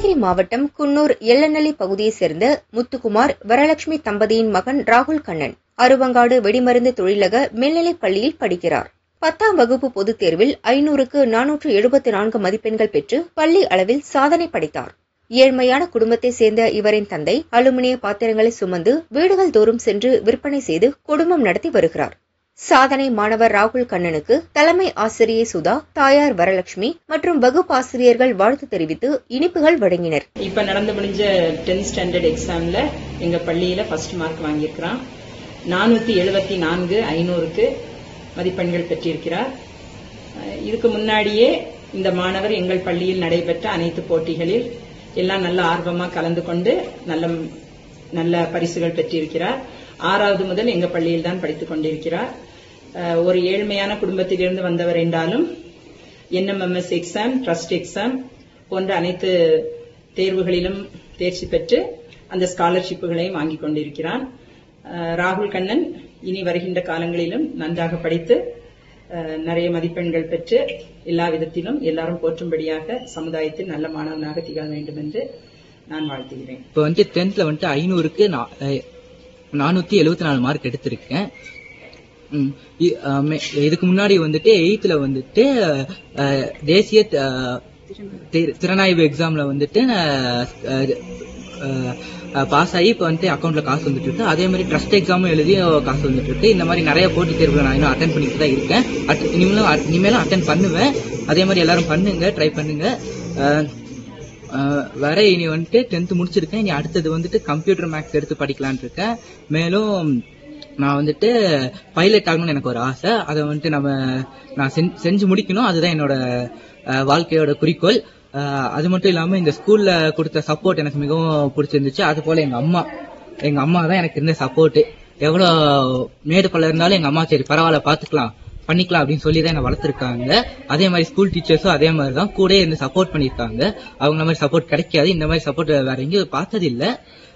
நீலகிரி மாவட்டம் குன்னூர் எல்லநல்லி பகுதியைச் சேர்ந்த முத்துக்குமார் வரலட்சுமி தம்பதியின் மகன் ராகுல் கண்ணன் அருவங்காடு வெடிமருந்து தொழிலக மேல்நிலைப் பள்ளியில் படிக்கிறார். 10ஆம் வகுப்பு பொதுத் தேர்வில் 500க்கு 474 மதிப்பெண்கள் பெற்று பள்ளி அளவில் சாதனை படைத்தார். ஏழ்மையான குடும்பத்தைச் சேர்ந்த இவரின் தந்தை அலுமினிய பாத்திரங்களை சுமந்து வீடுகள் தோறும் சென்று விற்பனை செய்து குடும்பம் நடத்தி வருகிறார். சாதனை மாணவர் ராகுல் கண்ணனுக்கு தலைமை ஆசிரியை சுதா, தாயார் வரலட்சுமி மற்றும் வகுப்பாசிரியர்கள் வாழ்த்து தெரிவித்து இனிப்புகள் வழங்கினர். இப்ப நடந்து முடிஞ்ச 10th ஸ்டாண்டர்ட் எக்ஸாம்ல எங்க பள்ளியில ஃபர்ஸ்ட் மார்க் வாங்கியிருக்கிறான். 474 500க்கு மதிப்பெண்கள் பெற்றிருக்கிறார். இதுக்கு முன்னாடியே இந்த மாணவர் எங்கள் பள்ளியில் நடைபெற்ற அனைத்து போட்டிகளில் எல்லாம் நல்ல ஆர்வமா கலந்து கொண்டு நல்ல பரிசுகள் பெற்றிருக்கிறார். 6வது முதல் எங்க பள்ளியில் தான் படித்துக் கொண்டிருக்கிறார். ஒரு ஏழ்மையான குடும்பத்திலிருந்து வந்தவர் என்றாலும் NMMS எக்ஸாம், ட்ரஸ்ட் எக்ஸாம் போன்ற அனைத்து தேர்வுகளிலும் தேர்ச்சி பெற்று அந்த ஸ்காலர்ஷிப்புகளையும் வாங்கிக் கொண்டிருக்கிறார். ராகுல் கண்ணன் இனி வருகின்ற காலங்களிலும் நன்றாக படித்து நிறைய மதிப்பெண்கள் பெற்று எல்லா விதத்திலும் எல்லாரும் போற்றும்படியாக சமுதாயத்தில் நல்ல மாணவனாக திகழ வேண்டும் என்று நான் வாழ்த்துகிறேன். இப்போ 10th 500க்கு 474 மார்க் எடுத்திருக்கேன். இதுக்கு முன்னாடி 8th தேசிய திறனாய்வு எக்ஸாம்ல பாஸ் ஆகி இப்போ அக்கௌண்ட்ல காசு வந்துட்டு இருக்கு. அதே மாதிரி ட்ரஸ்ட் எக்ஸாமும் எழுதி காசு வந்துட்டு இருக்கு. இந்த மாதிரி நிறைய போட்டித் தேர்வுகள் நான் இன்னும் அட்டென்ட் பண்ணிட்டு தான் இருக்கேன். இனிமேலும் அட்டென்ட் பண்ணுவேன். அதே மாதிரி எல்லாரும் பண்ணுங்க, ட்ரை பண்ணுங்க. வேற இனி 10th முடிச்சிருக்கேன். இனி அடுத்தது கம்ப்யூட்டர் மேக்ஸ் எடுத்து படிக்கலான் இருக்கேன். மேலும் நான் பைலட் ஆகணும்னு எனக்கு ஒரு ஆசை. அதை நான் செஞ்சு முடிக்கணும். அதுதான் என்னோட வாழ்க்கையோட குறிக்கோள். அது மட்டும் இல்லாம இந்த ஸ்கூல்ல கொடுத்த சப்போர்ட் எனக்கு மிகவும் பிடிச்சிருந்துச்சு. அது போல எங்க அம்மா தான் எனக்கு இருந்த சப்போர்ட். எவ்வளவு மேடு பள்ள இருந்தாலும் எங்க அம்மா சரி பரவாயில்ல பாத்துக்கலாம் பண்ணிக்கலாம் அப்படின்னு சொல்லி தான் என்ன வளர்த்துருக்காங்க. அதே மாதிரி ஸ்கூல் டீச்சர்ஸும் அதே மாதிரி தான் கூட இருந்து சப்போர்ட் பண்ணிருக்காங்க. அவங்க மாதிரி சப்போர்ட் கிடைக்காது. இந்த மாதிரி சப்போர்ட் வேற எங்கேயும் பார்த்தது இல்ல.